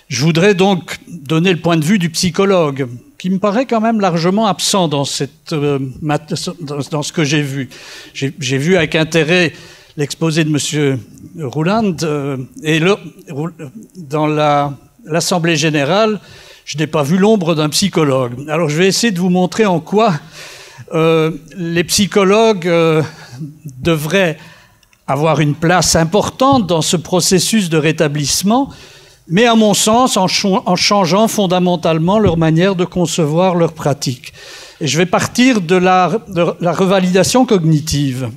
Je voudrais donc donner le point de vue du psychologue, qui me paraît quand même largement absent dans ce que j'ai vu. J'ai vu avec intérêt l'exposé de M. Rouland, et dans l'Assemblée générale, je n'ai pas vu l'ombre d'un psychologue. Alors je vais essayer de vous montrer en quoi les psychologues devraient avoir une place importante dans ce processus de rétablissement, mais à mon sens en changeant fondamentalement leur manière de concevoir leur pratique. Et je vais partir de la revalidation cognitive.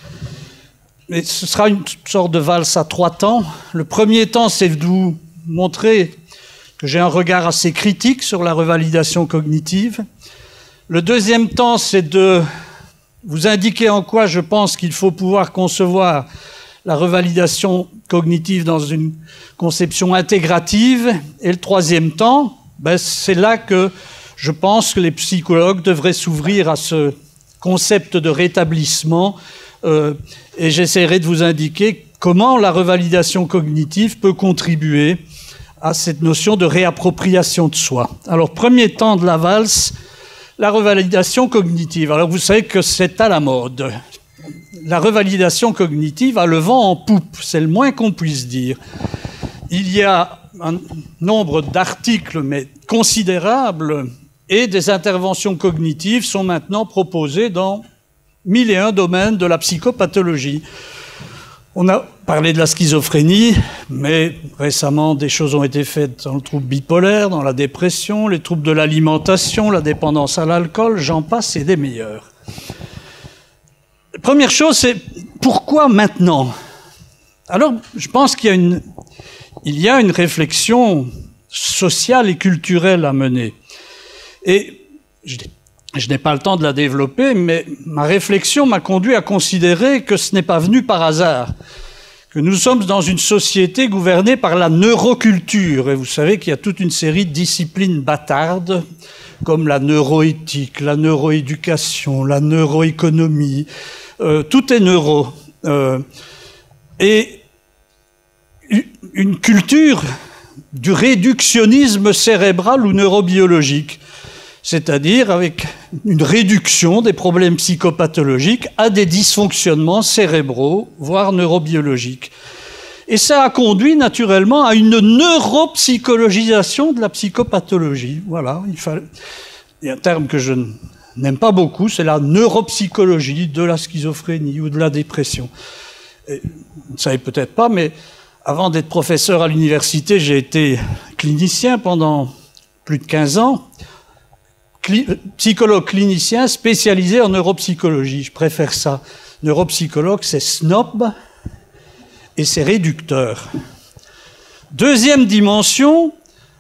Et ce sera une sorte de valse à 3 temps. Le premier temps, c'est de vous montrer que j'ai un regard assez critique sur la revalidation cognitive. Le deuxième temps, c'est de vous indiquer en quoi je pense qu'il faut pouvoir concevoir la revalidation cognitive dans une conception intégrative. Et le troisième temps, c'est là que je pense que les psychologues devraient s'ouvrir à ce concept de rétablissement, et j'essaierai de vous indiquer comment la revalidation cognitive peut contribuer à cette notion de réappropriation de soi. Alors, premier temps de la valse, la revalidation cognitive. Alors, vous savez que c'est à la mode. La revalidation cognitive a le vent en poupe, c'est le moins qu'on puisse dire. Il y a un nombre d'articles, mais considérables, et des interventions cognitives sont maintenant proposées dans 1001 domaines de la psychopathologie. On a parlé de la schizophrénie, mais récemment, des choses ont été faites dans le trouble bipolaire, dans la dépression, les troubles de l'alimentation, la dépendance à l'alcool, j'en passe, et des meilleurs. La première chose, c'est pourquoi maintenant? Alors, je pense qu'il y a une réflexion sociale et culturelle à mener. Et je n'ai pas le temps de la développer, mais ma réflexion m'a conduit à considérer que ce n'est pas venu par hasard, que nous sommes dans une société gouvernée par la neuroculture. Et vous savez qu'il y a toute une série de disciplines bâtardes, comme la neuroéthique, la neuroéducation, la neuroéconomie. Tout est neuro. Et une culture du réductionnisme cérébral ou neurobiologique, c'est-à-dire avec une réduction des problèmes psychopathologiques à des dysfonctionnements cérébraux, voire neurobiologiques. Et ça a conduit naturellement à une neuropsychologisation de la psychopathologie. Voilà, il y a un terme que je n'aime pas beaucoup, c'est la neuropsychologie de la schizophrénie ou de la dépression. Et, vous ne savez peut-être pas, mais avant d'être professeur à l'université, j'ai été clinicien pendant plus de 15 ans. Psychologue clinicien spécialisé en neuropsychologie. Je préfère ça. Neuropsychologue, c'est snob et c'est réducteur. Deuxième dimension,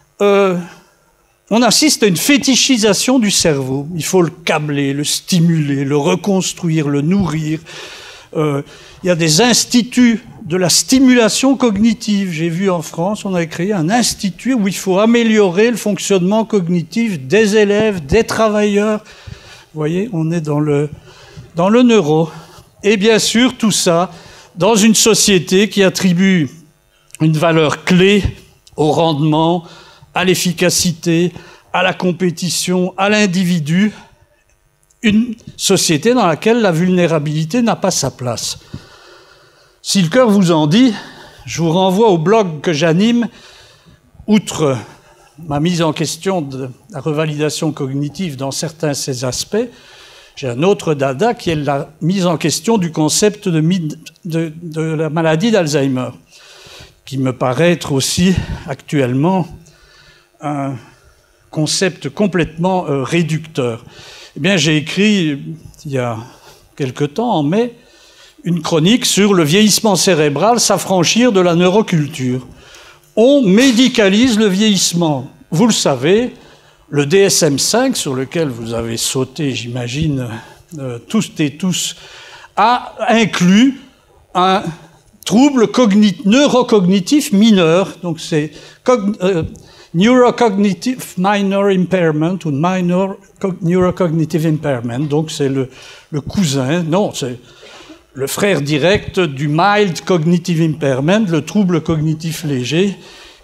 on assiste à une fétichisation du cerveau. Il faut le câbler, le stimuler, le reconstruire, le nourrir. Il y a des instituts de la stimulation cognitive. J'ai vu en France, on a créé un institut où il faut améliorer le fonctionnement cognitif des élèves, des travailleurs. Vous voyez, on est dans le neuro. Et bien sûr, tout ça dans une société qui attribue une valeur clé au rendement, à l'efficacité, à la compétition, à l'individu. Une société dans laquelle la vulnérabilité n'a pas sa place. Si le cœur vous en dit, je vous renvoie au blog que j'anime. Outre ma mise en question de la revalidation cognitive dans certains de ses aspects, j'ai un autre dada qui est la mise en question du concept de la maladie d'Alzheimer, qui me paraît être aussi actuellement un concept complètement réducteur. Eh bien, j'ai écrit, il y a quelque temps, en mai, une chronique sur le vieillissement cérébral, s'affranchir de la neuroculture. On médicalise le vieillissement. Vous le savez, le DSM-5, sur lequel vous avez sauté, j'imagine, tous et tous, a inclus un trouble neurocognitif mineur. Donc, c'est Neurocognitive Minor Impairment ou Minor Neurocognitive Impairment. Donc, c'est le cousin, non, c'est le frère direct du Mild Cognitive Impairment, le trouble cognitif léger,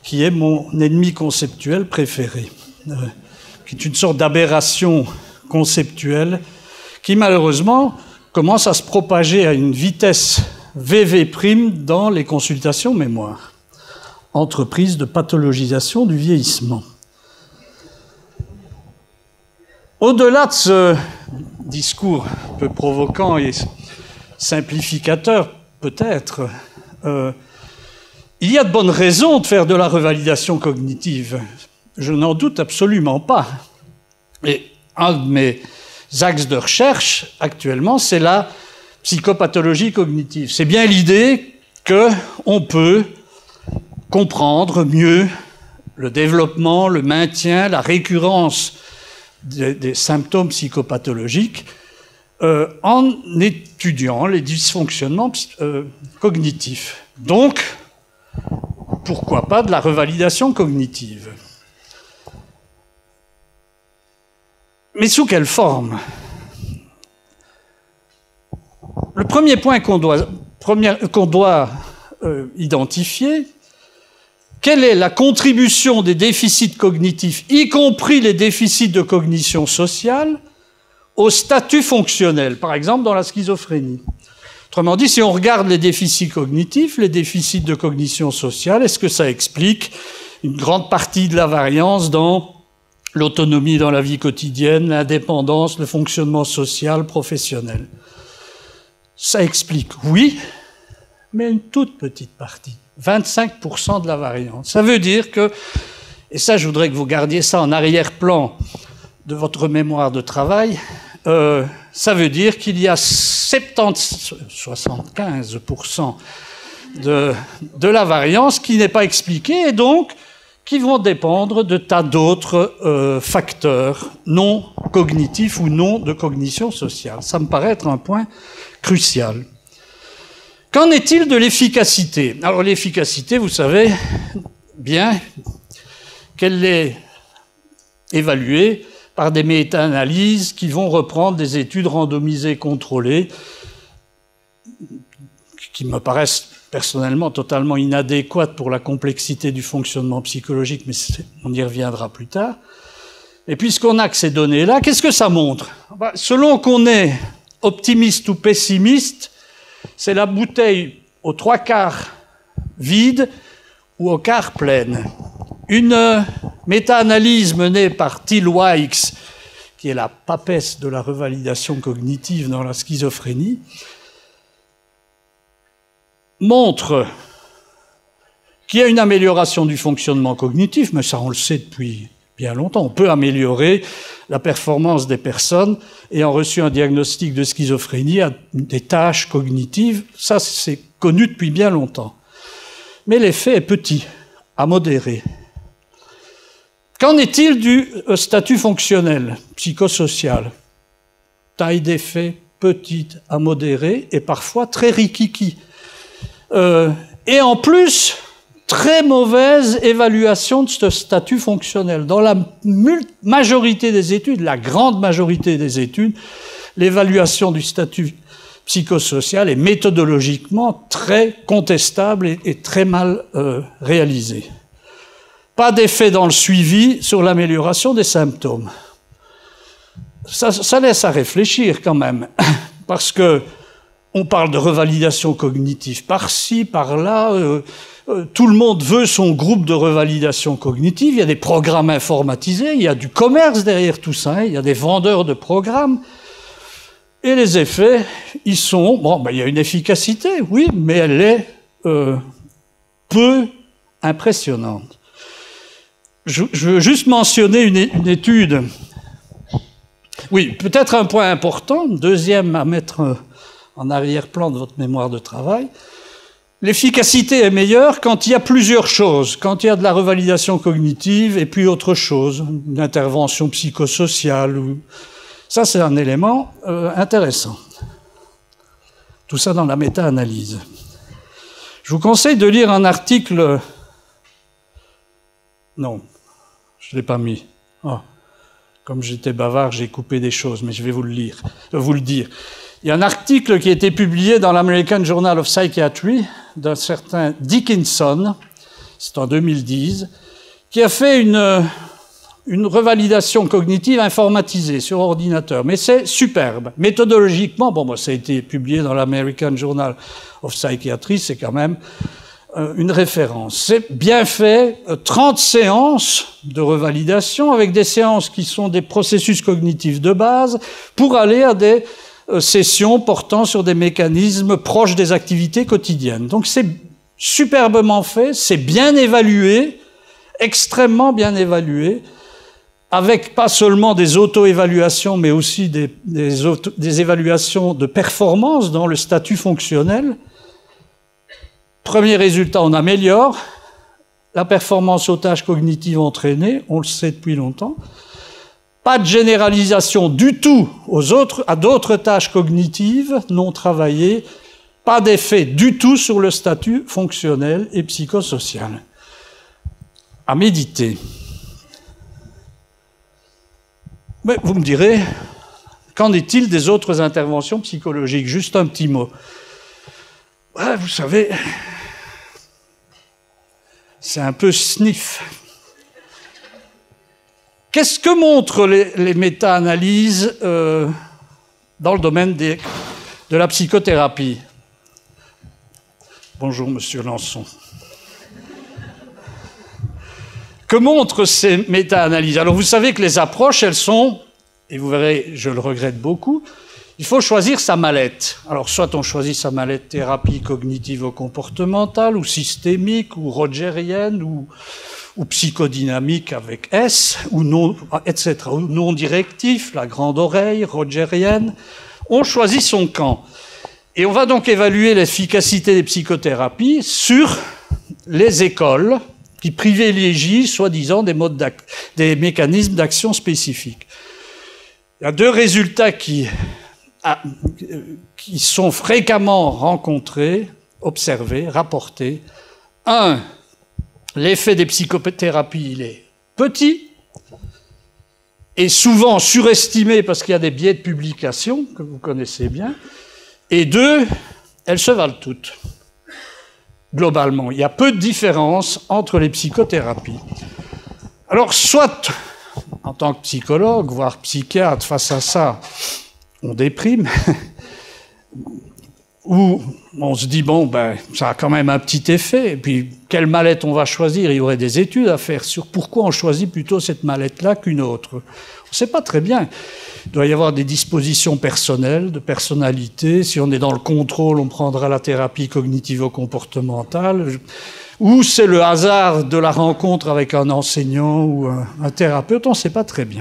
qui est mon ennemi conceptuel préféré, qui est une sorte d'aberration conceptuelle qui, malheureusement, commence à se propager à une vitesse VV' dans les consultations mémoire. Entreprise de pathologisation du vieillissement. Au-delà de ce discours un peu provoquant et simplificateur, peut-être, il y a de bonnes raisons de faire de la revalidation cognitive. Je n'en doute absolument pas. Et un de mes axes de recherche actuellement, c'est la psychopathologie cognitive. C'est bien l'idée qu'on peut comprendre mieux le développement, le maintien, la récurrence des symptômes psychopathologiques en étudiant les dysfonctionnements cognitifs. Donc, pourquoi pas de la revalidation cognitive? Mais sous quelle forme? Le premier point qu'on doit identifier, quelle est la contribution des déficits cognitifs, y compris les déficits de cognition sociale, au statut fonctionnel, par exemple dans la schizophrénie? Autrement dit, si on regarde les déficits cognitifs, les déficits de cognition sociale, est-ce que ça explique une grande partie de la variance dans l'autonomie dans la vie quotidienne, l'indépendance, le fonctionnement social, professionnel? Ça explique, oui, mais une toute petite partie. 25% de la variance. Ça veut dire que, et ça je voudrais que vous gardiez ça en arrière-plan de votre mémoire de travail, ça veut dire qu'il y a 75% de la variance qui n'est pas expliquée et donc qui vont dépendre de tas d'autres facteurs non cognitifs ou non de cognition sociale. Ça me paraît être un point crucial. Qu'en est-il de l'efficacité? Alors l'efficacité, vous savez bien qu'elle est évaluée par des méta-analyses qui vont reprendre des études randomisées contrôlées qui me paraissent personnellement totalement inadéquates pour la complexité du fonctionnement psychologique, mais on y reviendra plus tard. Et puisqu'on a que ces données-là, qu'est-ce que ça montre? Selon qu'on est optimiste ou pessimiste, c'est la bouteille aux 3/4 vide ou aux quarts pleine. Une méta-analyse menée par Till Wykes, qui est la papesse de la revalidation cognitive dans la schizophrénie, montre qu'il y a une amélioration du fonctionnement cognitif, mais ça on le sait depuis bien longtemps. On peut améliorer la performance des personnes ayant reçu un diagnostic de schizophrénie à des tâches cognitives. Ça, c'est connu depuis bien longtemps. Mais l'effet est petit, à modéré. Qu'en est-il du statut fonctionnel, psychosocial? Taille d'effet petite, à modéré, et parfois très rikiki. Et en plus, très mauvaise évaluation de ce statut fonctionnel. Dans la majorité des études, la grande majorité des études, l'évaluation du statut psychosocial est méthodologiquement très contestable et très mal réalisée. Pas d'effet dans le suivi sur l'amélioration des symptômes. Ça laisse à réfléchir quand même, parce que on parle de revalidation cognitive par-ci, par-là. Tout le monde veut son groupe de revalidation cognitive. Il y a des programmes informatisés, il y a du commerce derrière tout ça, il y a des vendeurs de programmes. Et les effets, ils sont... Bon, il y a une efficacité, oui, mais elle est peu impressionnante. Je veux juste mentionner une étude. Oui, peut-être un point important, deuxième à mettre en arrière-plan de votre mémoire de travail. L'efficacité est meilleure quand il y a plusieurs choses, quand il y a de la revalidation cognitive et puis autre chose, une intervention psychosociale. Ça, c'est un élément intéressant. Tout ça dans la méta-analyse. Je vous conseille de lire un article... Non, je ne l'ai pas mis. Oh. Comme j'étais bavard, j'ai coupé des choses, mais je vais vous le dire. Il y a un article qui a été publié dans l'American Journal of Psychiatry d'un certain Dickinson, c'est en 2010, qui a fait une revalidation cognitive informatisée sur ordinateur. Mais c'est superbe. Méthodologiquement, bon, ça a été publié dans l'American Journal of Psychiatry, c'est quand même une référence. C'est bien fait, 30 séances de revalidation avec des séances qui sont des processus cognitifs de base pour aller à des sessions portant sur des mécanismes proches des activités quotidiennes. Donc c'est superbement fait, c'est bien évalué, extrêmement bien évalué, avec pas seulement des auto-évaluations, mais aussi des évaluations de performance dans le statut fonctionnel. Premier résultat, on améliore la performance aux tâches cognitives entraînées, on le sait depuis longtemps. Pas de généralisation du tout à d'autres tâches cognitives non travaillées, pas d'effet du tout sur le statut fonctionnel et psychosocial. À méditer. Mais vous me direz, qu'en est-il des autres interventions psychologiques? Juste un petit mot. Ouais, vous savez, c'est un peu sniff. Qu'est-ce que montrent les méta-analyses dans le domaine de la psychothérapie? Bonjour, monsieur Lançon. Que montrent ces méta-analyses? Alors, vous savez que les approches, elles sont, et vous verrez, je le regrette beaucoup, il faut choisir sa mallette. Alors, soit on choisit sa mallette thérapie cognitivo-comportementale, ou systémique, ou rogerienne, ou psychodynamique avec S, ou non, etc. Ou non directif, la grande oreille, rogerienne. On choisit son camp. Et on va donc évaluer l'efficacité des psychothérapies sur les écoles qui privilégient, soi-disant, des mécanismes d'action spécifiques. Il y a deux résultats qui sont fréquemment rencontrés, observés, rapportés. Un, l'effet des psychothérapies, il est petit et souvent surestimé parce qu'il y a des biais de publication que vous connaissez bien. Et deux, elles se valent toutes. Globalement, il y a peu de différence entre les psychothérapies. Alors, soit, en tant que psychologue, voire psychiatre, face à ça, on déprime, ou on se dit, bon, ça a quand même un petit effet, et puis, quelle mallette on va choisir? Il y aurait des études à faire sur pourquoi on choisit plutôt cette mallette-là qu'une autre. On ne sait pas très bien. Il doit y avoir des dispositions personnelles, de personnalité. Si on est dans le contrôle, on prendra la thérapie cognitivo-comportementale. Ou c'est le hasard de la rencontre avec un enseignant ou un thérapeute, on ne sait pas très bien.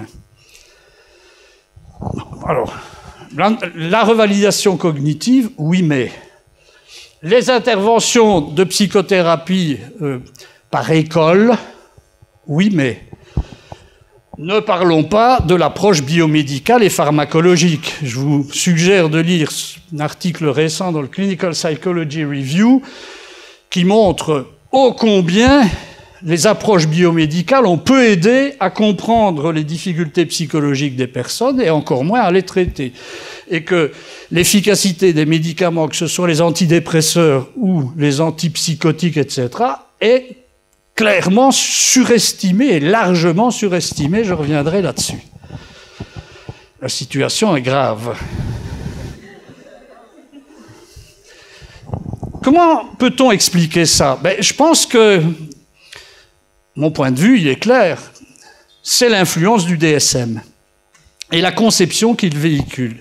Alors, la revalidation cognitive, oui, mais les interventions de psychothérapie par école, oui, mais ne parlons pas de l'approche biomédicale et pharmacologique. Je vous suggère de lire un article récent dans le Clinical Psychology Review qui montre ô combien les approches biomédicales ont peu aidé à comprendre les difficultés psychologiques des personnes et encore moins à les traiter. Et que l'efficacité des médicaments, que ce soit les antidépresseurs ou les antipsychotiques, etc., est clairement surestimé et largement surestimé, je reviendrai là-dessus. La situation est grave. Comment peut-on expliquer ça? Je pense que, mon point de vue, il est clair, c'est l'influence du DSM et la conception qu'il véhicule.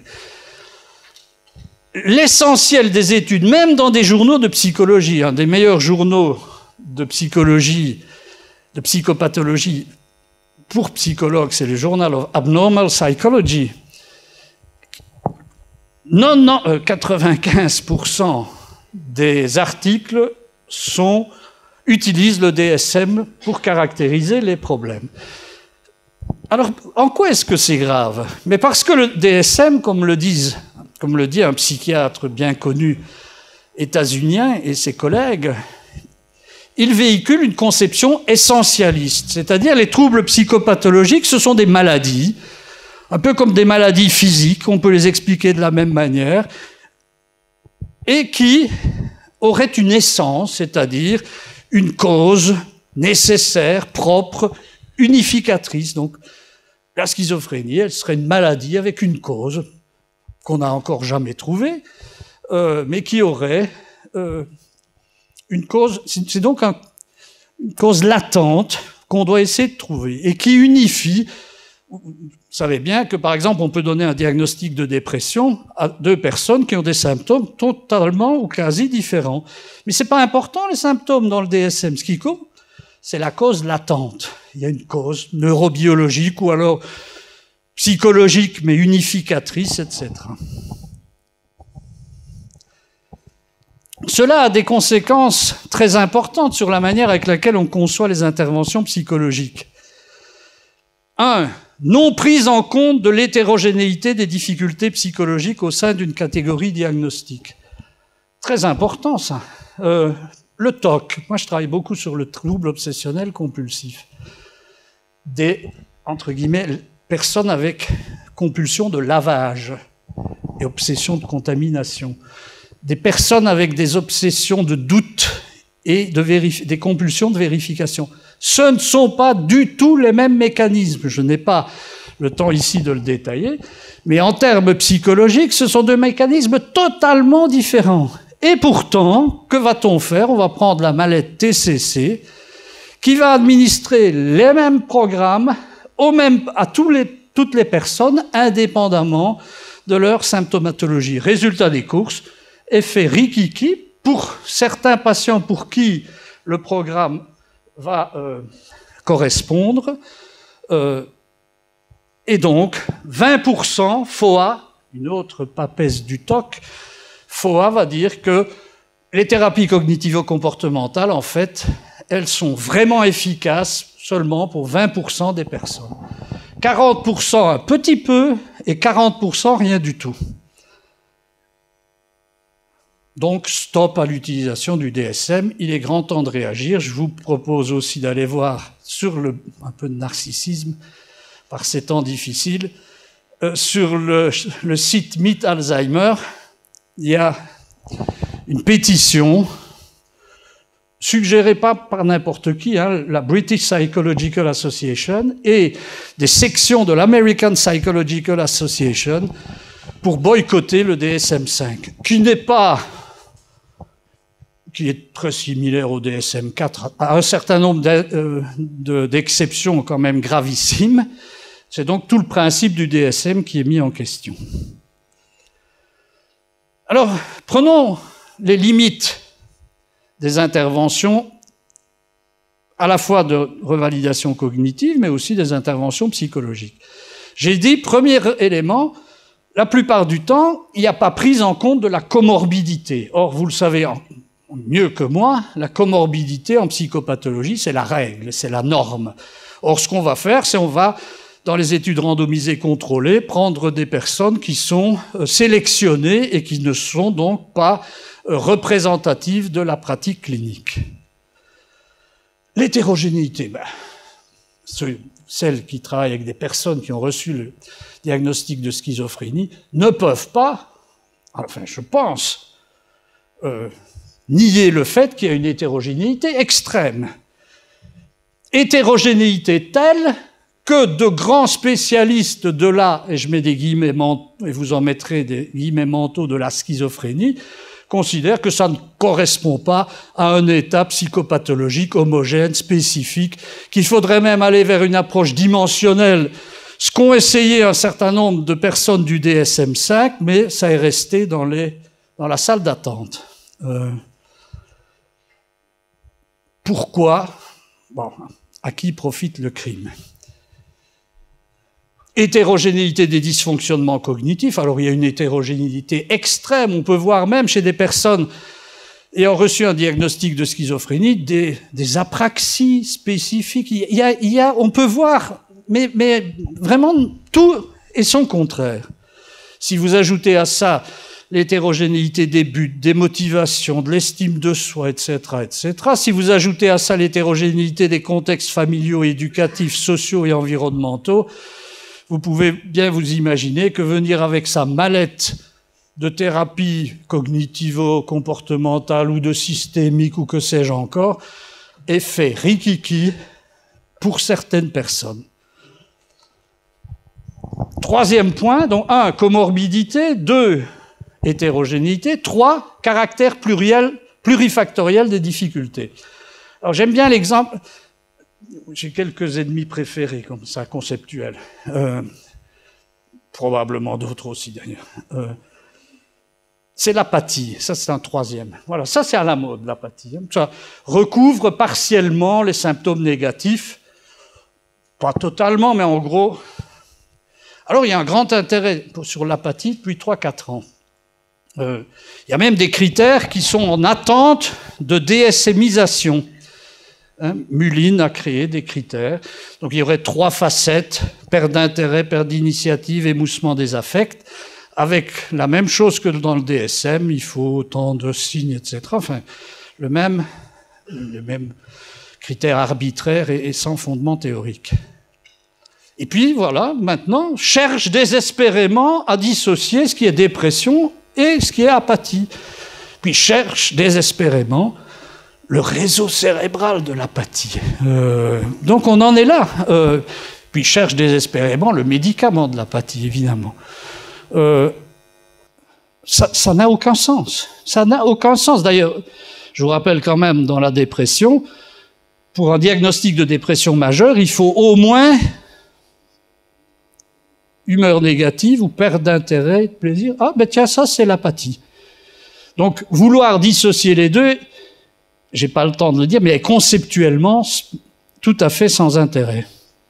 L'essentiel des études, même dans des journaux de psychologie, un des meilleurs journaux de psychologie, de psychopathologie pour psychologues, c'est le Journal of Abnormal Psychology. 95% des articles utilisent le DSM pour caractériser les problèmes. Alors, en quoi est-ce que c'est grave? Mais parce que le DSM, comme le dit un psychiatre bien connu états-unien et ses collègues, il véhicule une conception essentialiste, c'est-à-dire les troubles psychopathologiques, ce sont des maladies, un peu comme des maladies physiques, on peut les expliquer de la même manière, et qui auraient une essence, c'est-à-dire une cause nécessaire, propre, unificatrice. Donc, la schizophrénie, elle serait une maladie avec une cause qu'on n'a encore jamais trouvée, mais qui aurait une cause. C'est donc une cause latente qu'on doit essayer de trouver et qui unifie. Vous savez bien que, par exemple, on peut donner un diagnostic de dépression à deux personnes qui ont des symptômes totalement ou quasi différents. Mais c'est pas important, les symptômes, dans le DSM. Ce qui compte, c'est la cause latente. Il y a une cause neurobiologique ou alors psychologique, mais unificatrice, etc. Cela a des conséquences très importantes sur la manière avec laquelle on conçoit les interventions psychologiques. 1. Non prise en compte de l'hétérogénéité des difficultés psychologiques au sein d'une catégorie diagnostique. Très important, ça. Le TOC. Moi, je travaille beaucoup sur le trouble obsessionnel compulsif. Des, entre guillemets, personnes avec compulsion de lavage et obsession de contamination. Des personnes avec des obsessions de doute et des compulsions de vérification. Ce ne sont pas du tout les mêmes mécanismes. Je n'ai pas le temps ici de le détailler, mais en termes psychologiques, ce sont deux mécanismes totalement différents. Et pourtant, que va-t-on faire? On va prendre la mallette TCC, qui va administrer les mêmes programmes à toutes les personnes, indépendamment de leur symptomatologie. Résultat des courses, effet rikiki, pour certains patients pour qui le programme va correspondre, et donc 20% FOA, une autre papesse du TOC, FOA va dire que les thérapies cognitivo-comportementales, en fait, elles sont vraiment efficaces seulement pour 20% des personnes. 40% un petit peu et 40% rien du tout. Donc, stop à l'utilisation du DSM. Il est grand temps de réagir. Je vous propose aussi d'aller voir sur un peu de narcissisme par ces temps difficiles. Sur le site Meet Alzheimer, il y a une pétition suggérée pas par n'importe qui, la British Psychological Association et des sections de l'American Psychological Association pour boycotter le DSM-5, qui est très similaire au DSM-4, à un certain nombre d'exceptions quand même gravissimes. C'est donc tout le principe du DSM qui est mis en question. Alors, prenons les limites des interventions, à la fois de revalidation cognitive, mais aussi des interventions psychologiques. J'ai dit, premier élément, la plupart du temps, il n'y a pas prise en compte de la comorbidité. Or, vous le savez mieux que moi, la comorbidité en psychopathologie, c'est la règle, c'est la norme. Or, ce qu'on va faire, c'est on va, dans les études randomisées contrôlées, prendre des personnes qui sont sélectionnées et qui ne sont donc pas représentatives de la pratique clinique. L'hétérogénéité, celles qui travaillent avec des personnes qui ont reçu le diagnostic de schizophrénie ne peuvent pas, enfin je pense, nier le fait qu'il y a une hétérogénéité extrême. Hétérogénéité telle que de grands spécialistes de et je mets des guillemets et vous en mettrez des guillemets mentaux de la schizophrénie, considèrent que ça ne correspond pas à un état psychopathologique homogène, spécifique, qu'il faudrait même aller vers une approche dimensionnelle, ce qu'ont essayé un certain nombre de personnes du DSM-5, mais ça est resté dans la salle d'attente. Pourquoi? Bon, à qui profite le crime? Hétérogénéité des dysfonctionnements cognitifs. Alors, il y a une hétérogénéité extrême. On peut voir même chez des personnes ayant reçu un diagnostic de schizophrénie des apraxies spécifiques. On peut voir, mais vraiment tout et son contraire. Si vous ajoutez à ça l'hétérogénéité des buts, des motivations, de l'estime de soi, etc., etc. Si vous ajoutez à ça l'hétérogénéité des contextes familiaux, éducatifs, sociaux et environnementaux, vous pouvez bien vous imaginer que venir avec sa mallette de thérapie cognitivo-comportementale ou de systémique ou que sais-je encore, effet rikiki pour certaines personnes. Troisième point, donc 1, comorbidité, 2, hétérogénéité, 3, caractère plurifactoriel des difficultés. Alors j'aime bien l'exemple, j'ai quelques ennemis préférés comme ça, conceptuels, probablement d'autres aussi d'ailleurs. C'est l'apathie, ça c'est un troisième. Voilà, ça c'est à la mode, l'apathie. Ça recouvre partiellement les symptômes négatifs, pas totalement, mais en gros. Alors il y a un grand intérêt sur l'apathie depuis 3-4 ans. Il y a même des critères qui sont en attente de DSMisation. Mullin a créé des critères. Donc il y aurait 3 facettes, perte d'intérêt, perte d'initiative, émoussement des affects. Avec la même chose que dans le DSM, il faut autant de signes, etc. Enfin, le même critère arbitraire et sans fondement théorique. Et puis, voilà, maintenant, cherche désespérément à dissocier ce qui est dépression et ce qui est apathie. Puis cherche désespérément le réseau cérébral de l'apathie. Donc on en est là. Puis cherche désespérément le médicament de l'apathie, évidemment. Ça n'a aucun sens. Ça n'a aucun sens. D'ailleurs, je vous rappelle quand même, dans la dépression, pour un diagnostic de dépression majeure, il faut au moins humeur négative ou perte d'intérêt et de plaisir. Ah, ben tiens, ça, c'est l'apathie. Donc, vouloir dissocier les deux, j'ai pas le temps de le dire, mais conceptuellement, tout à fait sans intérêt.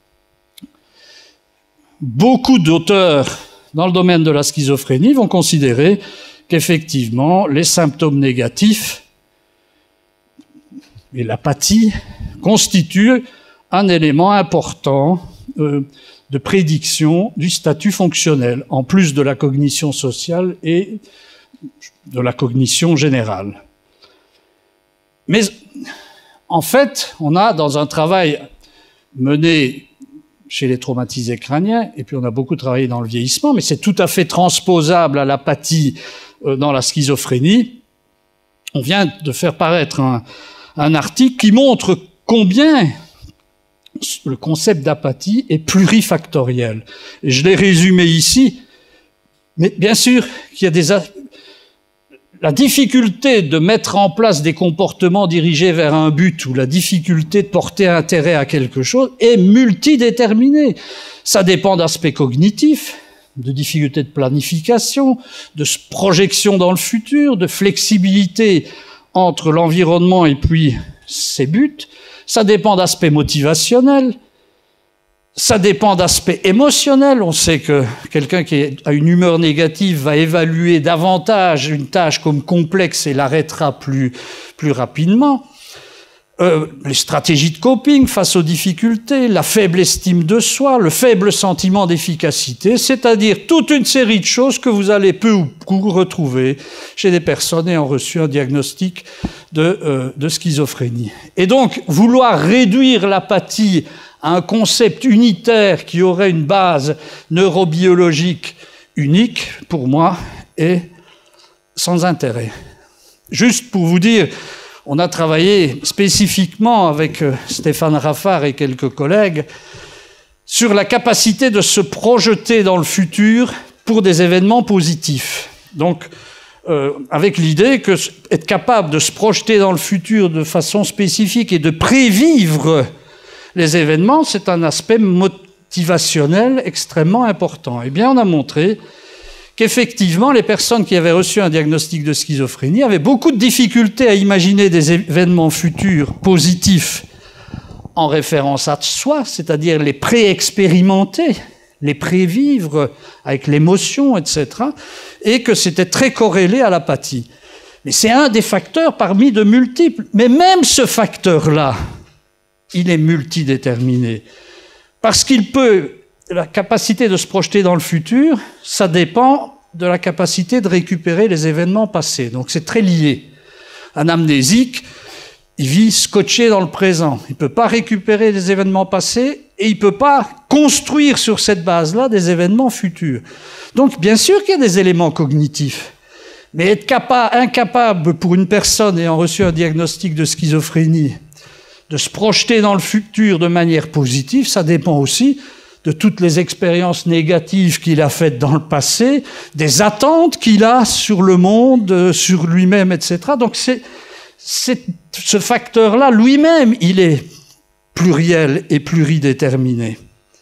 Beaucoup d'auteurs dans le domaine de la schizophrénie vont considérer qu'effectivement, les symptômes négatifs et l'apathie constituent un élément important de prédiction du statut fonctionnel, en plus de la cognition sociale et de la cognition générale. Mais en fait, on a dans un travail mené chez les traumatisés crâniens, et puis on a beaucoup travaillé dans le vieillissement, mais c'est tout à fait transposable à l'apathie dans la schizophrénie. On vient de faire paraître un article qui montre combien le concept d'apathie est plurifactoriel. Et je l'ai résumé ici, mais bien sûr qu'il y a la difficulté de mettre en place des comportements dirigés vers un but ou la difficulté de porter intérêt à quelque chose est multidéterminée. Ça dépend d'aspects cognitifs, de difficultés de planification, de projection dans le futur, de flexibilité entre l'environnement et puis ses buts. Ça dépend d'aspects motivationnels, ça dépend d'aspects émotionnels. On sait que quelqu'un qui a une humeur négative va évaluer davantage une tâche comme complexe et l'arrêtera plus rapidement. Les stratégies de coping face aux difficultés, la faible estime de soi, le faible sentiment d'efficacité, c'est-à-dire toute une série de choses que vous allez peu ou prou retrouver chez des personnes ayant reçu un diagnostic de schizophrénie. Et donc, vouloir réduire l'apathie à un concept unitaire qui aurait une base neurobiologique unique, pour moi, est sans intérêt. Juste pour vous dire, on a travaillé spécifiquement avec Stéphane Raffard et quelques collègues sur la capacité de se projeter dans le futur pour des événements positifs. Donc, avec l'idée que être capable de se projeter dans le futur de façon spécifique et de prévivre les événements, c'est un aspect motivationnel extrêmement important. Eh bien, on a montré qu'effectivement, les personnes qui avaient reçu un diagnostic de schizophrénie avaient beaucoup de difficultés à imaginer des événements futurs positifs en référence à soi, c'est-à-dire les pré-expérimenter, les prévivre avec l'émotion, etc., et que c'était très corrélé à l'apathie. Mais c'est un des facteurs parmi de multiples. Mais même ce facteur-là, il est multidéterminé. Parce qu'il peut... La capacité de se projeter dans le futur, ça dépend de la capacité de récupérer les événements passés. Donc c'est très lié. Un amnésique, il vit scotché dans le présent. Il ne peut pas récupérer les événements passés et il ne peut pas construire sur cette base-là des événements futurs. Donc bien sûr qu'il y a des éléments cognitifs. Mais être incapable pour une personne ayant reçu un diagnostic de schizophrénie de se projeter dans le futur de manière positive, ça dépend aussi de toutes les expériences négatives qu'il a faites dans le passé, des attentes qu'il a sur le monde, sur lui-même, etc. Donc ce facteur-là, lui-même, il est pluriel et pluridéterminé.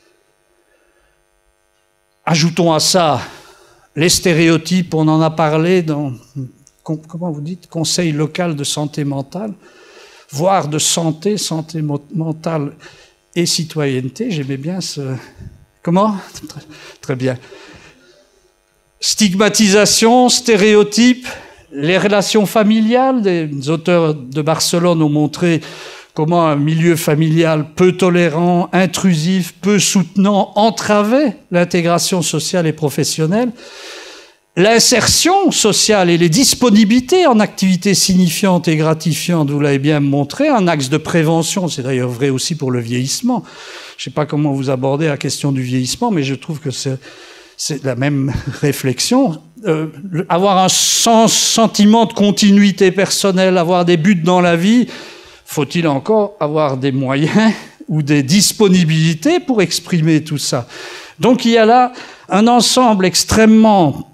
Ajoutons à ça les stéréotypes, on en a parlé dans, comment vous dites, conseil local de santé mentale, voire de santé mentale et citoyenneté, j'aimais bien ce... Comment? Très bien. Stigmatisation, stéréotypes, les relations familiales, des auteurs de Barcelone ont montré comment un milieu familial peu tolérant, intrusif, peu soutenant entravait l'intégration sociale et professionnelle. L'insertion sociale et les disponibilités en activités signifiantes et gratifiantes, vous l'avez bien montré, un axe de prévention, c'est d'ailleurs vrai aussi pour le vieillissement. Je ne sais pas comment vous abordez la question du vieillissement, mais je trouve que c'est la même réflexion. Avoir un sentiment de continuité personnelle, avoir des buts dans la vie, faut-il encore avoir des moyens ou des disponibilités pour exprimer tout ça? Donc il y a là un ensemble extrêmement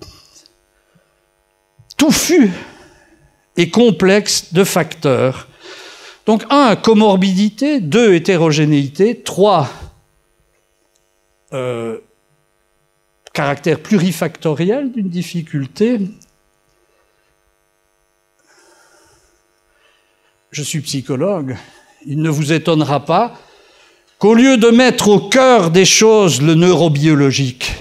touffu et complexe de facteurs. Donc 1, comorbidité, 2, hétérogénéité, 3, caractère plurifactoriel d'une difficulté. Je suis psychologue, il ne vous étonnera pas qu'au lieu de mettre au cœur des choses le neurobiologique,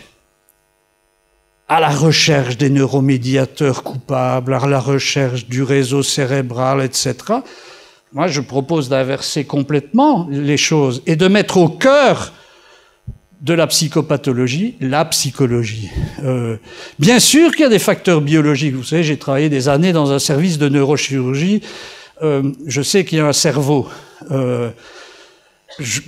à la recherche des neuromédiateurs coupables, à la recherche du réseau cérébral, etc., moi je propose d'inverser complètement les choses et de mettre au cœur de la psychopathologie la psychologie. Bien sûr qu'il y a des facteurs biologiques. Vous savez, j'ai travaillé des années dans un service de neurochirurgie. Je sais qu'il y a un cerveau. Je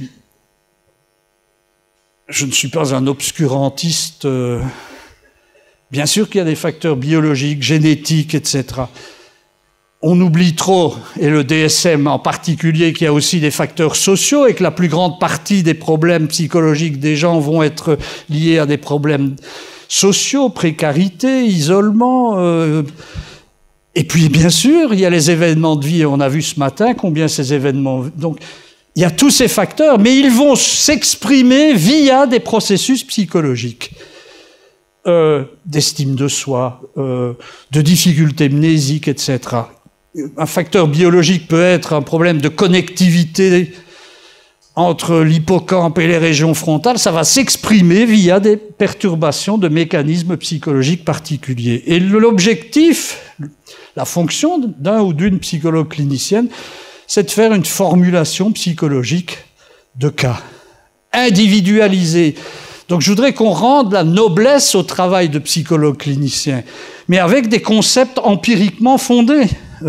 ne suis pas un obscurantiste. Bien sûr qu'il y a des facteurs biologiques, génétiques, etc. On oublie trop, et le DSM en particulier, qu'il y a aussi des facteurs sociaux et que la plus grande partie des problèmes psychologiques des gens vont être liés à des problèmes sociaux, précarité, isolement. Et puis, bien sûr, il y a les événements de vie. On a vu ce matin combien ces événements... Donc, il y a tous ces facteurs, mais ils vont s'exprimer via des processus psychologiques. D'estime de soi, de difficultés mnésiques, etc. Un facteur biologique peut être un problème de connectivité entre l'hippocampe et les régions frontales. Ça va s'exprimer via des perturbations de mécanismes psychologiques particuliers. Et l'objectif, la fonction d'un ou d'une psychologue clinicienne, c'est de faire une formulation psychologique de cas, individualisée. Donc je voudrais qu'on rende la noblesse au travail de psychologue clinicien, mais avec des concepts empiriquement fondés.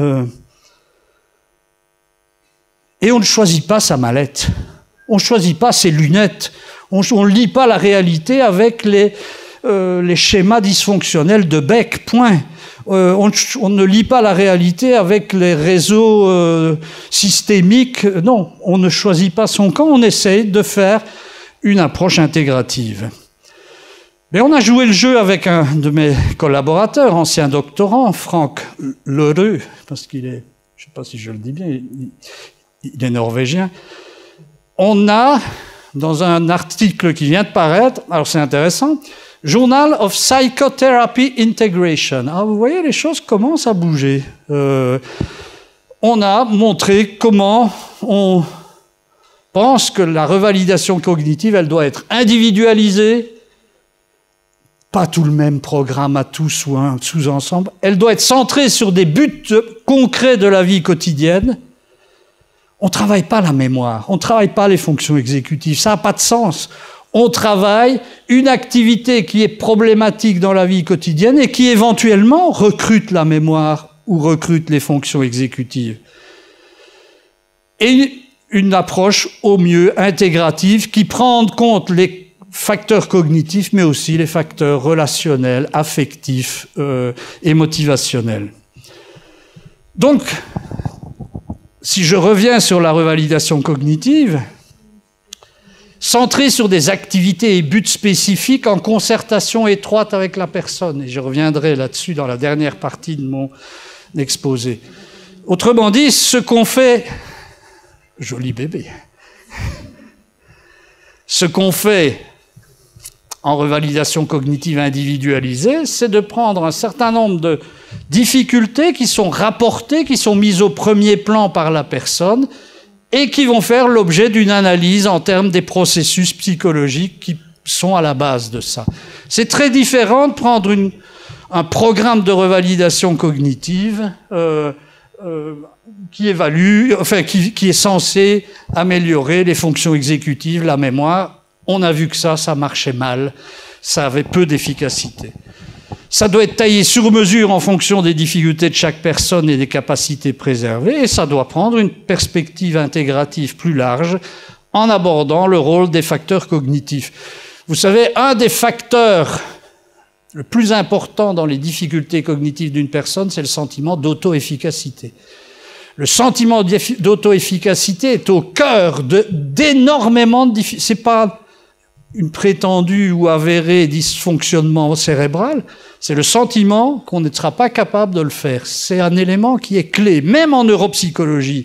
Et on ne choisit pas sa mallette, on ne choisit pas ses lunettes, on ne lit pas la réalité avec les schémas dysfonctionnels de Beck, point. On ne lit pas la réalité avec les réseaux systémiques. Non, on ne choisit pas son camp, on essaye de faire une approche intégrative. Mais on a joué le jeu avec un de mes collaborateurs, ancien doctorant, Franck Lereux, parce qu'il est, je ne sais pas si je le dis bien, il est norvégien. On a, dans un article qui vient de paraître, alors c'est intéressant, Journal of Psychotherapy Integration. Alors vous voyez, les choses commencent à bouger. On a montré comment on pense que la revalidation cognitive, elle doit être individualisée, pas tout le même programme à tous ou un sous-ensemble. Elle doit être centrée sur des buts concrets de la vie quotidienne. On ne travaille pas la mémoire, on ne travaille pas les fonctions exécutives, ça n'a pas de sens. On travaille une activité qui est problématique dans la vie quotidienne et qui éventuellement recrute la mémoire ou recrute les fonctions exécutives. Et une approche au mieux intégrative qui prend en compte les facteurs cognitifs, mais aussi les facteurs relationnels, affectifs et motivationnels. Donc, si je reviens sur la revalidation cognitive, centrée sur des activités et buts spécifiques en concertation étroite avec la personne. Et je reviendrai là-dessus dans la dernière partie de mon exposé. Autrement dit, ce qu'on fait... Joli bébé. Ce qu'on fait en revalidation cognitive individualisée, c'est de prendre un certain nombre de difficultés qui sont rapportées, qui sont mises au premier plan par la personne et qui vont faire l'objet d'une analyse en termes des processus psychologiques qui sont à la base de ça. C'est très différent de prendre un programme de revalidation cognitive qui évalue, enfin qui est censé améliorer les fonctions exécutives, la mémoire. On a vu que ça marchait mal, ça avait peu d'efficacité. Ça doit être taillé sur mesure en fonction des difficultés de chaque personne et des capacités préservées, et ça doit prendre une perspective intégrative plus large en abordant le rôle des facteurs cognitifs. Vous savez, un des facteurs le plus important dans les difficultés cognitives d'une personne, c'est le sentiment d'auto-efficacité. Le sentiment d'auto-efficacité est au cœur d'énormément de difficultés. C'est pas une prétendue ou avérée dysfonctionnement cérébral, c'est le sentiment qu'on ne sera pas capable de le faire. C'est un élément qui est clé, même en neuropsychologie.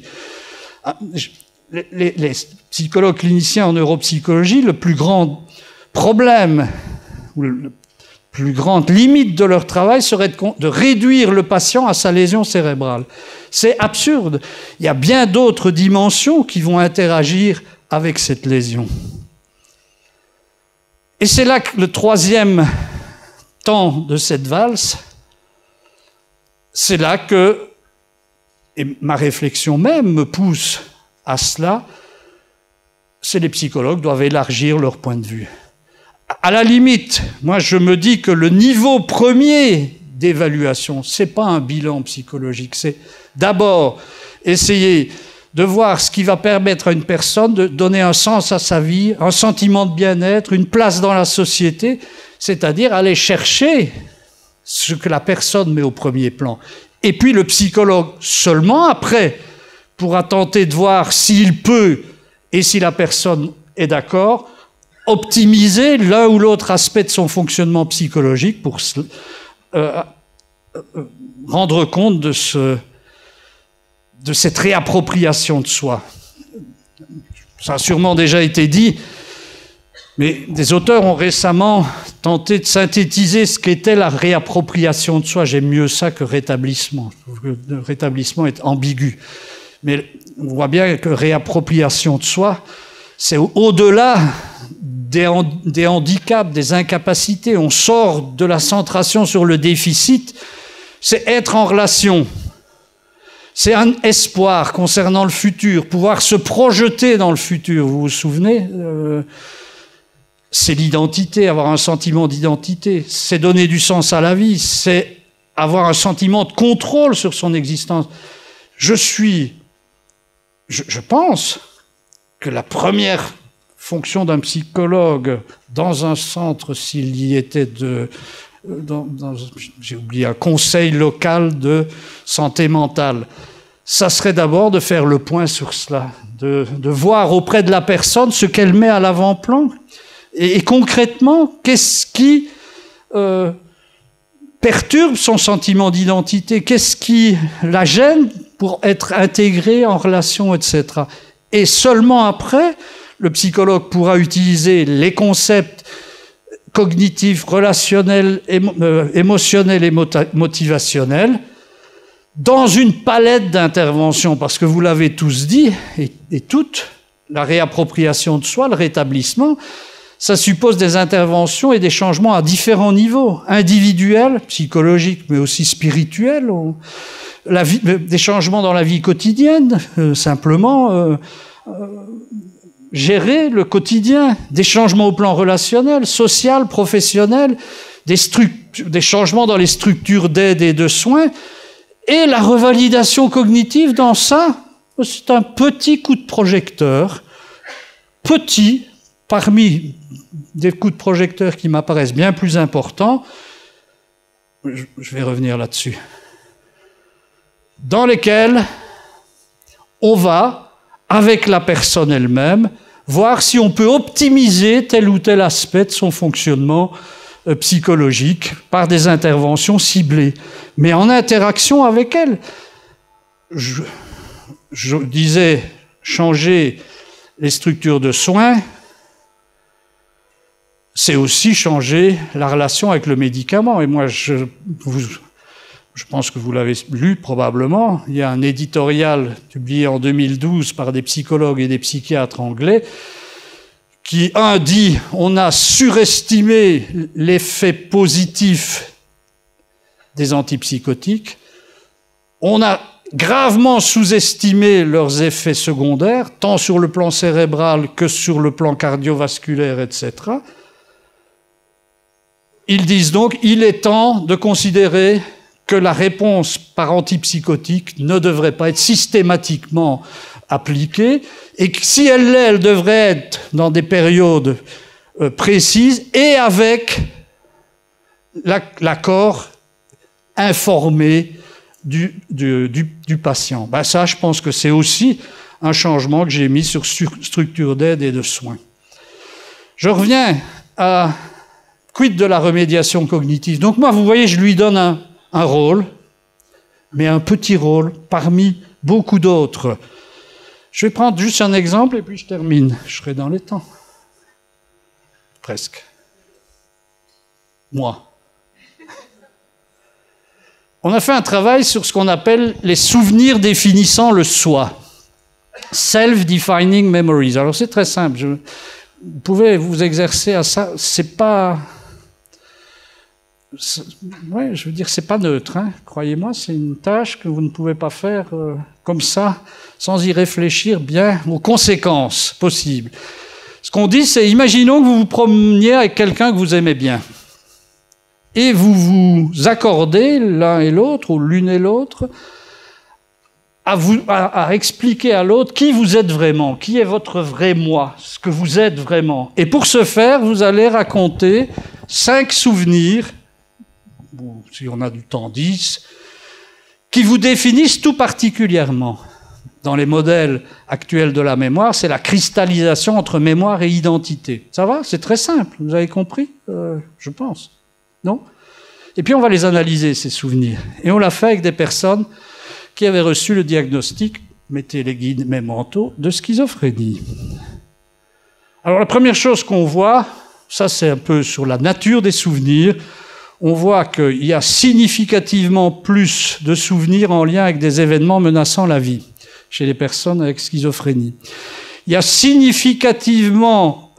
Les psychologues cliniciens en neuropsychologie, le plus grand problème, ou la plus grande limite de leur travail serait de réduire le patient à sa lésion cérébrale. C'est absurde. Il y a bien d'autres dimensions qui vont interagir avec cette lésion. Et c'est là que le troisième temps de cette valse, c'est là que, et ma réflexion même me pousse à cela, c'est les psychologues doivent élargir leur point de vue. À la limite, moi je me dis que le niveau premier d'évaluation, c'est pas un bilan psychologique, c'est d'abord essayer de voir ce qui va permettre à une personne de donner un sens à sa vie, un sentiment de bien-être, une place dans la société, c'est-à-dire aller chercher ce que la personne met au premier plan. Et puis le psychologue seulement après pourra tenter de voir s'il peut, et si la personne est d'accord, optimiser l'un ou l'autre aspect de son fonctionnement psychologique pour rendre compte de cette réappropriation de soi. Ça a sûrement déjà été dit, mais des auteurs ont récemment tenté de synthétiser ce qu'était la réappropriation de soi. J'aime mieux ça que rétablissement. Je trouve que le rétablissement est ambigu. Mais on voit bien que réappropriation de soi, c'est au-delà des handicaps, des incapacités. On sort de la centration sur le déficit. C'est être en relation. C'est un espoir concernant le futur, pouvoir se projeter dans le futur. Vous vous souvenez c'est l'identité, avoir un sentiment d'identité. C'est donner du sens à la vie. C'est avoir un sentiment de contrôle sur son existence. Je pense que la première fonction d'un psychologue dans un centre, s'il y était j'ai oublié, un conseil local de santé mentale, ça serait d'abord de faire le point sur cela, de voir auprès de la personne ce qu'elle met à l'avant-plan et concrètement, qu'est-ce qui perturbe son sentiment d'identité, qu'est-ce qui la gêne pour être intégrée en relation, etc. Et seulement après, le psychologue pourra utiliser les concepts cognitifs, relationnels, émotionnels et motivationnels dans une palette d'interventions. Parce que vous l'avez tous dit, et toutes, la réappropriation de soi, le rétablissement, ça suppose des interventions et des changements à différents niveaux, individuels, psychologiques, mais aussi spirituels, des changements dans la vie quotidienne, simplement gérer le quotidien, des changements au plan relationnel, social, professionnel, des changements dans les structures d'aide et de soins, et la revalidation cognitive dans ça, c'est un petit coup de projecteur, petit, parmi des coups de projecteur qui m'apparaissent bien plus importants, je vais revenir là-dessus, dans lesquels on va, avec la personne elle-même, voir si on peut optimiser tel ou tel aspect de son fonctionnement psychologique par des interventions ciblées, mais en interaction avec elle. Je disais changer les structures de soins, c'est aussi changer la relation avec le médicament. Et moi, je pense que vous l'avez lu probablement, il y a un éditorial publié en 2012 par des psychologues et des psychiatres anglais qui, un, dit on a surestimé l'effet positif des antipsychotiques, on a gravement sous-estimé leurs effets secondaires, tant sur le plan cérébral que sur le plan cardiovasculaire, etc. Ils disent donc il est temps de considérer que la réponse par antipsychotique ne devrait pas être systématiquement appliquée et que si elle l'est, elle devrait être dans des périodes précises et avec l'accord informé du patient. Ben ça, je pense que c'est aussi un changement que j'ai mis sur structure d'aide et de soins. Je reviens à quid de la remédiation cognitive. Donc moi, vous voyez, je lui donne un rôle, mais un petit rôle parmi beaucoup d'autres. Je vais prendre juste un exemple et puis je termine. Je serai dans les temps. Presque. Moi. On a fait un travail sur ce qu'on appelle les souvenirs définissant le soi. Self-defining memories. Alors c'est très simple. Vous pouvez vous exercer à ça. C'est pas... Ouais, je veux dire, c'est pas neutre, hein. Croyez-moi, c'est une tâche que vous ne pouvez pas faire comme ça, sans y réfléchir bien aux conséquences possibles. Ce qu'on dit, c'est, imaginons que vous vous promeniez avec quelqu'un que vous aimez bien, et vous vous accordez l'un et l'autre, ou l'une et l'autre, à expliquer à l'autre qui vous êtes vraiment, qui est votre vrai moi, ce que vous êtes vraiment. Et pour ce faire, vous allez raconter 5 souvenirs, ou si on a du temps 10, qui vous définissent tout particulièrement. Dans les modèles actuels de la mémoire, c'est la cristallisation entre mémoire et identité. Ça va? C'est très simple, vous avez compris, je pense. Non? Et puis on va les analyser, ces souvenirs. Et on l'a fait avec des personnes qui avaient reçu le diagnostic, mettez les guillemets mentaux, de schizophrénie. Alors la première chose qu'on voit, ça c'est un peu sur la nature des souvenirs, on voit qu'il y a significativement plus de souvenirs en lien avec des événements menaçant la vie chez les personnes avec schizophrénie. Il y a significativement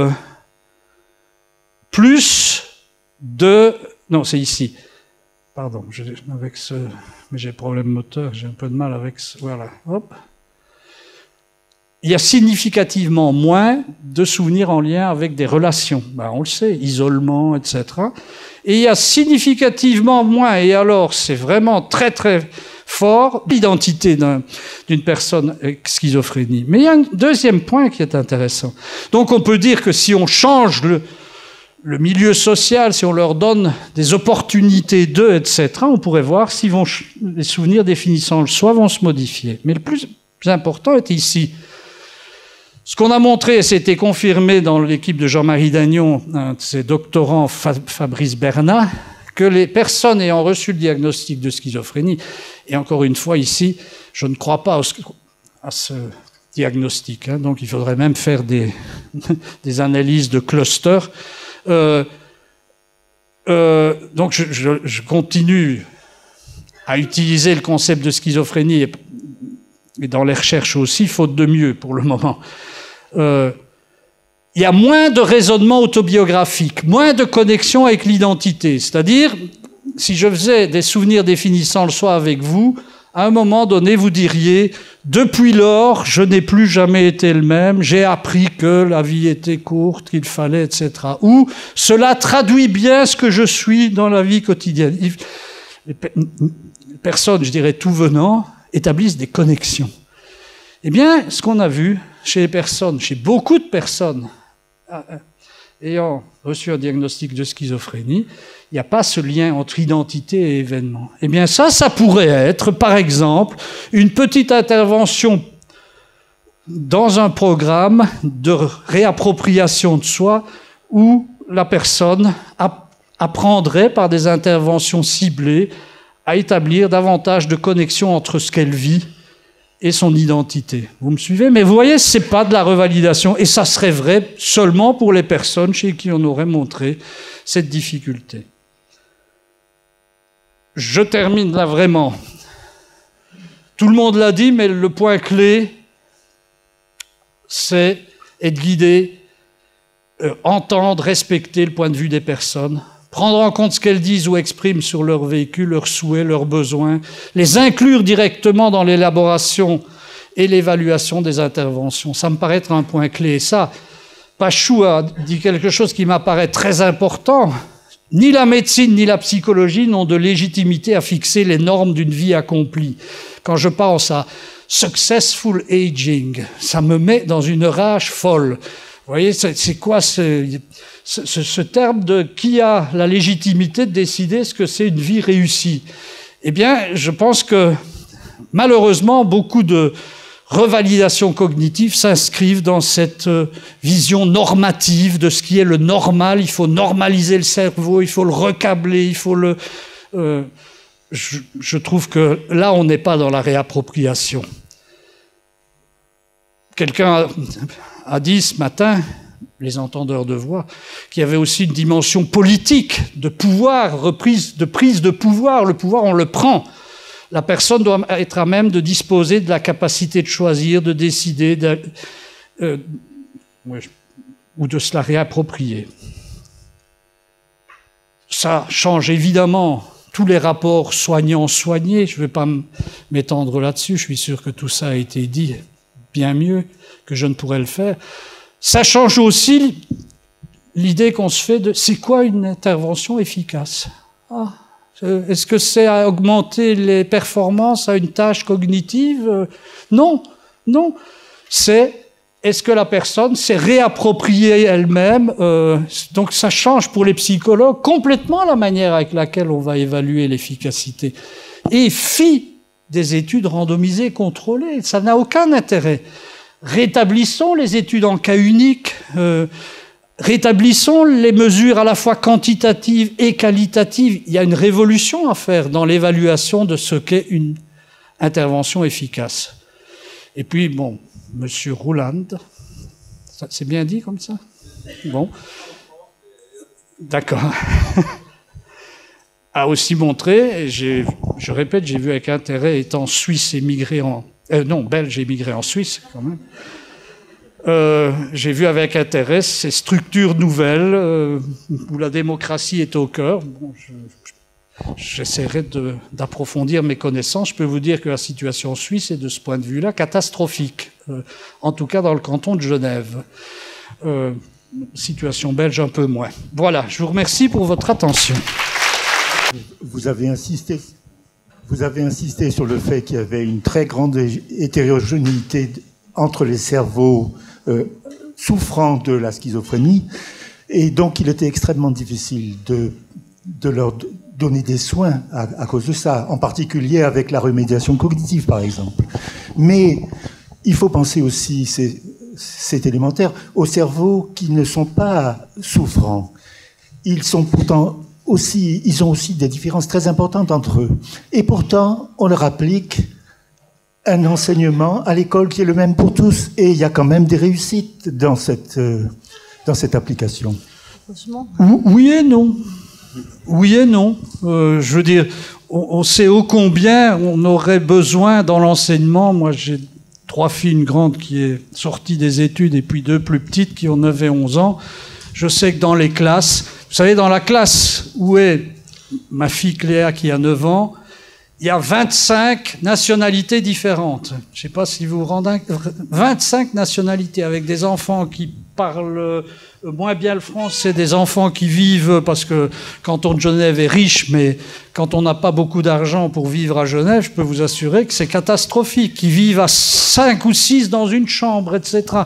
plus de... Non, c'est ici. Pardon, mais j'ai problème moteur, j'ai un peu de mal avec ce... Voilà, hop. Il y a significativement moins de souvenirs en lien avec des relations. Ben, on le sait, isolement, etc. Et il y a significativement moins, et alors c'est vraiment très très fort, l'identité d'une personne avec schizophrénie. Mais il y a un deuxième point qui est intéressant. Donc on peut dire que si on change le milieu social, si on leur donne des opportunités d'eux, etc., on pourrait voir si les souvenirs définissant le soi vont se modifier. Mais le plus important est ici. Ce qu'on a montré, et c'était confirmé dans l'équipe de Jean-Marie Dagnon, un de ses doctorants, Fabrice Bernat, que les personnes ayant reçu le diagnostic de schizophrénie, et encore une fois ici, je ne crois pas à ce diagnostic, hein, donc il faudrait même faire des analyses de cluster. Donc je continue à utiliser le concept de schizophrénie et dans les recherches aussi, faute de mieux pour le moment. Il y a moins de raisonnement autobiographique, moins de connexion avec l'identité. C'est-à-dire, si je faisais des souvenirs définissant le soi avec vous, à un moment donné, vous diriez « Depuis lors, je n'ai plus jamais été le même, j'ai appris que la vie était courte, qu'il fallait, etc. » Ou « Cela traduit bien ce que je suis dans la vie quotidienne. » Les personnes, je dirais tout venant, établissent des connexions. Eh bien, ce qu'on a vu chez les personnes, chez beaucoup de personnes ayant reçu un diagnostic de schizophrénie, il n'y a pas ce lien entre identité et événement. Eh bien ça pourrait être, par exemple, une petite intervention dans un programme de réappropriation de soi où la personne apprendrait par des interventions ciblées à établir davantage de connexion entre ce qu'elle vit et son identité. Vous me suivez? Mais vous voyez, ce n'est pas de la revalidation, et ça serait vrai seulement pour les personnes chez qui on aurait montré cette difficulté. Je termine là vraiment. Tout le monde l'a dit, mais le point clé, c'est être guidé, entendre, respecter le point de vue des personnes, prendre en compte ce qu'elles disent ou expriment sur leur vécu, leurs souhaits, leurs besoins, les inclure directement dans l'élaboration et l'évaluation des interventions. Ça me paraît être un point clé. Et ça, Pachou a dit quelque chose qui m'apparaît très important. Ni la médecine ni la psychologie n'ont de légitimité à fixer les normes d'une vie accomplie. Quand je pense à successful aging, ça me met dans une rage folle. Vous voyez, c'est quoi ce terme de qui a la légitimité de décider ce que c'est une vie réussie? Eh bien, je pense que malheureusement, beaucoup de revalidations cognitives s'inscrivent dans cette vision normative de ce qui est le normal. Il faut normaliser le cerveau, il faut le recabler, il faut le... je trouve que là, on n'est pas dans la réappropriation. Quelqu'un a dit ce matin, les entendeurs de voix, qu'il y avait aussi une dimension politique, de pouvoir, de prise de pouvoir. Le pouvoir, on le prend. La personne doit être à même de disposer de la capacité de choisir, de décider, ou de se la réapproprier. Ça change évidemment tous les rapports soignants-soignés. Je ne vais pas m'étendre là-dessus. Je suis sûr que tout ça a été dit bien mieux que je ne pourrais le faire. Ça change aussi l'idée qu'on se fait de c'est quoi une intervention efficace? Est-ce que c'est à augmenter les performances à une tâche cognitive? Non, non. Est-ce que la personne s'est réappropriée elle-même? Donc ça change pour les psychologues complètement la manière avec laquelle on va évaluer l'efficacité. Et fit des études randomisées contrôlées, ça n'a aucun intérêt. Rétablissons les études en cas unique, rétablissons les mesures à la fois quantitatives et qualitatives. Il y a une révolution à faire dans l'évaluation de ce qu'est une intervention efficace. Et puis, bon, Monsieur Rouland, c'est bien dit comme ça? Bon, d'accord. A aussi montré, et je répète, j'ai vu avec intérêt, étant suisse émigré belge émigré en Suisse quand même, j'ai vu avec intérêt ces structures nouvelles où la démocratie est au cœur. Bon, j'essaierai d'approfondir mes connaissances. Je peux vous dire que la situation suisse est de ce point de vue-là catastrophique, en tout cas dans le canton de Genève. Situation belge un peu moins. Voilà, je vous remercie pour votre attention. Vous avez insisté sur le fait qu'il y avait une très grande hétérogénéité entre les cerveaux souffrant de la schizophrénie, et donc il était extrêmement difficile de leur donner des soins à cause de ça, en particulier avec la remédiation cognitive, par exemple. Mais il faut penser aussi, c'est élémentaire, aux cerveaux qui ne sont pas souffrants. Ils ont aussi des différences très importantes entre eux. Et pourtant, on leur applique un enseignement à l'école qui est le même pour tous. Et il y a quand même des réussites dans cette application. Oui et non. Oui et non. Je veux dire, on sait ô combien on aurait besoin dans l'enseignement. Moi, j'ai 3 filles, une grande qui est sortie des études et puis 2 plus petites qui ont 9 et 11 ans. Je sais que dans les classes, vous savez, dans la classe où est ma fille Cléa qui a 9 ans, il y a 25 nationalités différentes. Je ne sais pas si vous vous rendez... 25 nationalités avec des enfants qui parlent moins bien le français, des enfants qui vivent, parce que le canton de Genève est riche, mais quand on n'a pas beaucoup d'argent pour vivre à Genève, je peux vous assurer que c'est catastrophique, qui vivent à 5 ou 6 dans une chambre, etc.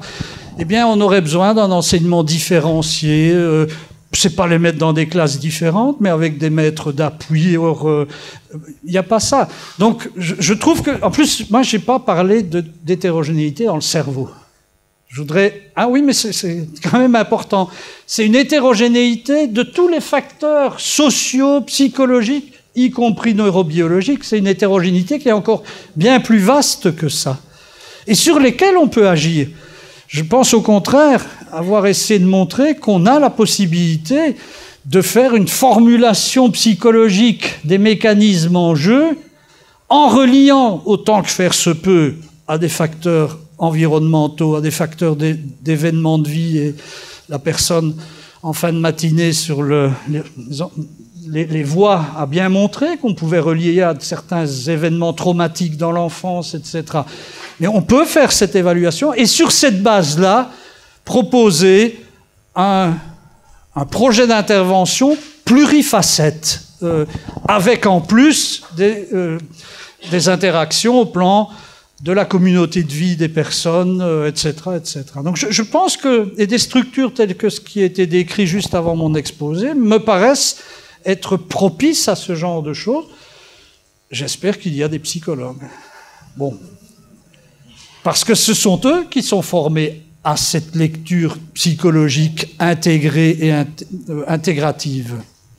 eh bien, on aurait besoin d'un enseignement différencié. C'est pas les mettre dans des classes différentes, mais avec des maîtres d'appui. Il n'y a pas ça. Donc, je trouve que, en plus, moi, j'ai pas parlé d'hétérogénéité dans le cerveau. Je voudrais... Ah oui, mais c'est quand même important. C'est une hétérogénéité de tous les facteurs sociaux, psychologiques, y compris neurobiologiques. C'est une hétérogénéité qui est encore bien plus vaste que ça. Et sur lesquels on peut agir. Je pense au contraire avoir essayé de montrer qu'on a la possibilité de faire une formulation psychologique des mécanismes en jeu en reliant, autant que faire se peut, à des facteurs environnementaux, à des facteurs d'événements de vie. Et la personne, en fin de matinée, sur les voies, a bien montré qu'on pouvait relier à certains événements traumatiques dans l'enfance, etc. Mais on peut faire cette évaluation et sur cette base-là, proposer un projet d'intervention plurifacette, avec en plus des interactions au plan de la communauté de vie des personnes, etc., etc. Donc je pense que, et des structures telles que ce qui a été décrit juste avant mon exposé, me paraissent être propices à ce genre de choses. J'espère qu'il y a des psychologues. Bon. Parce que ce sont eux qui sont formés à cette lecture psychologique intégrée et intégrative.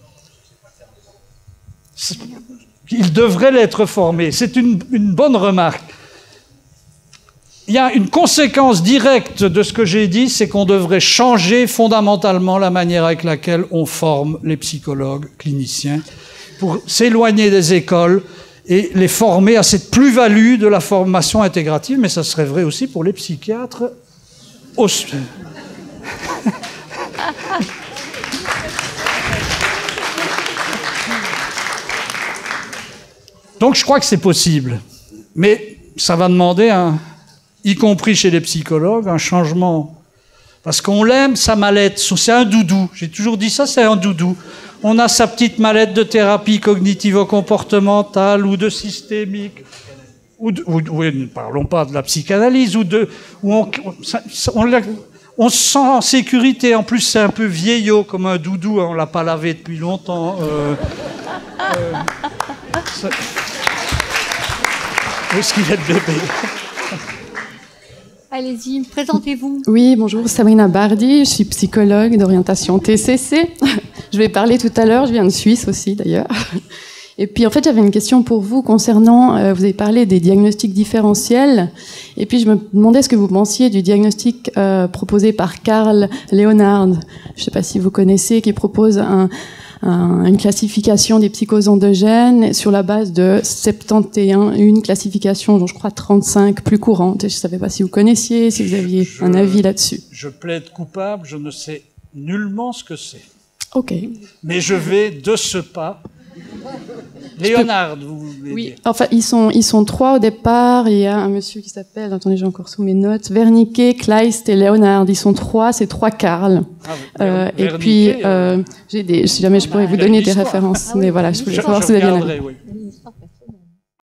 Ils devraient l'être formés. C'est une bonne remarque. Il y a une conséquence directe de ce que j'ai dit, c'est qu'on devrait changer fondamentalement la manière avec laquelle on forme les psychologues cliniciens pour s'éloigner des écoles et les former à cette plus-value de la formation intégrative, mais ça serait vrai aussi pour les psychiatres. Donc je crois que c'est possible, mais ça va demander, y compris chez les psychologues, un changement. Parce qu'on l'aime, sa mallette, c'est un doudou. J'ai toujours dit ça, c'est un doudou. On a sa petite mallette de thérapie cognitivo-comportementale ou de systémique. Oui, ne parlons pas de la psychanalyse, où on se sent en sécurité. En plus, c'est un peu vieillot, comme un doudou. On ne l'a pas lavé depuis longtemps. Où est-ce qu'il est le bébé ? Allez-y, présentez-vous. Oui, bonjour, Sabrina Bardi, je suis psychologue d'orientation TCC. Je vais parler tout à l'heure, je viens de Suisse aussi d'ailleurs. Et puis en fait, j'avais une question pour vous concernant, vous avez parlé des diagnostics différentiels, et puis je me demandais ce que vous pensiez du diagnostic proposé par Carl Leonhard, je ne sais pas si vous connaissez, qui propose une classification des psychoses endogènes sur la base de 71, une classification dont je crois 35 plus courantes. Et je ne savais pas si vous connaissiez, si vous aviez un avis là-dessus. Je plaide coupable, je ne sais nullement ce que c'est. Ok. Mais je vais de ce pas. Leonhard, vous voulez Oui, dire. enfin, ils sont trois au départ. Il y a un monsieur qui s'appelle, attendez, j'ai encore sous mes notes, Wernicke, Kleist et Leonhard. Ils sont trois, c'est trois Carl. Et puis, si jamais je pourrais vous donner des références. Mais voilà, je voulais savoir si vous aviez un avis. Oui.